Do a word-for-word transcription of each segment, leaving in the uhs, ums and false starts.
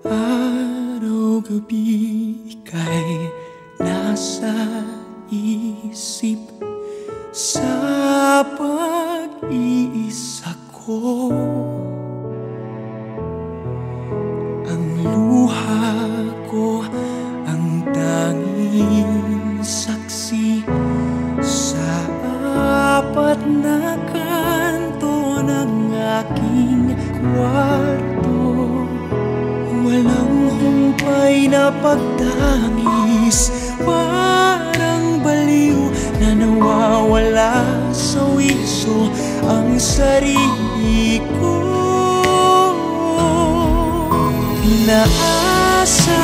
Araw-gabi ika'y nasa isip, sa pag-iisa ko. Ang luha ko ang tanging saksi sa apat na kanto ng aking kwarto. Walang humpay na pagtangis, parang baliw na nawawala sa wiso ang sarili ko. Pinaasa,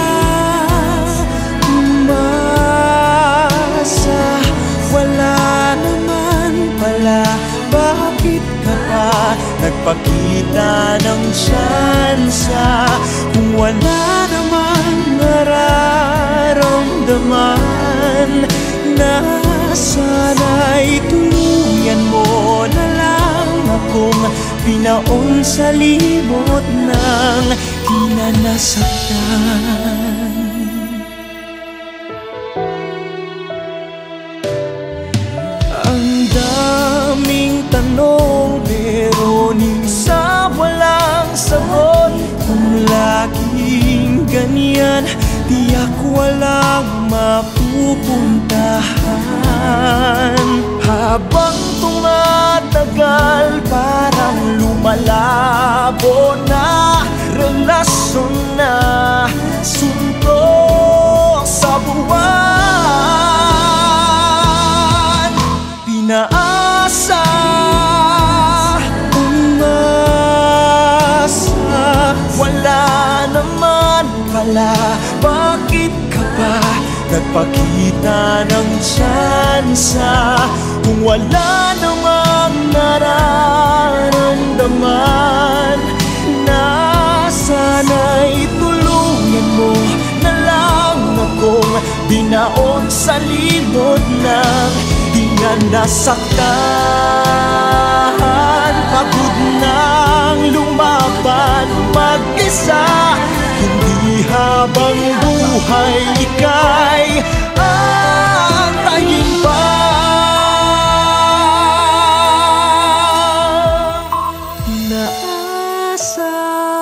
umasa, wala naman pala. Bakit ka pa nagpakita ng tsansa kung wala namang nararamdaman? Na sana'y tuluyan mo na lang akong pinaon sa limot ng di na nasaktan. Ang daming tanong pero minsan walang sagot. Kung laging ganyan, di ako walang mapupuntahan. Habang tumatagal, parang lumalabo na relasyon na suntok sa buwan. Pinaasa, umasa, wala naman pala. Bakit ka pa nagpakita ng tsansa kung wala namang nararamdaman? Na sana'y tuluyan mo na lang akong binaon sa limot ng di nga nasaktan. Pagod nang lumaban mag-isa, hindi habang buhay ika'y antayin pa. Pinaasa,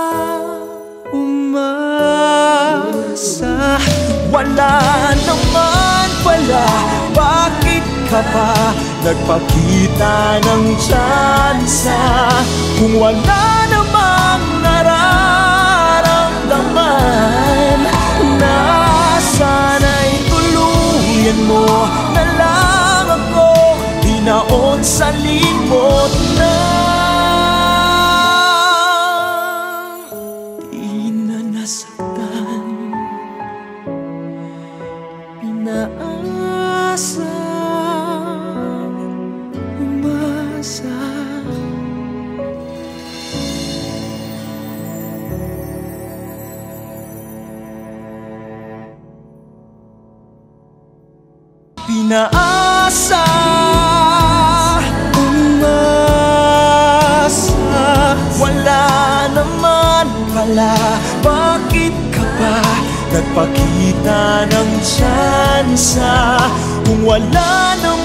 umasa, wala naman pala. Bakit ka pa nagpakita ng tsansa kung wala namang nararamdaman? Na sana'y tuluyan mo na lang ako binaon sa limot na di na nasaktan. Pinaasa, umasa, pinaasa, umasa, wala naman pala. Bakit ka pa nagpakita ng tsansa kung wala naman